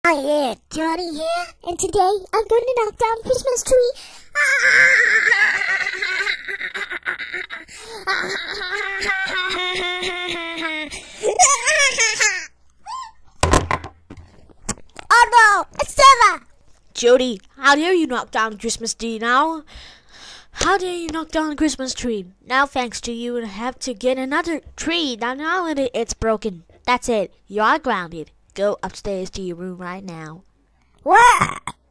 Hi, yeah, Judy here, and today I'm going to knock down Christmas tree. Oh no, it's Santa! Judy, how dare you knock down Christmas tree now? How dare you knock down Christmas tree? Now thanks to you, I have to get another tree. Now it's broken. That's it. You are grounded. Go upstairs to your room right now. What?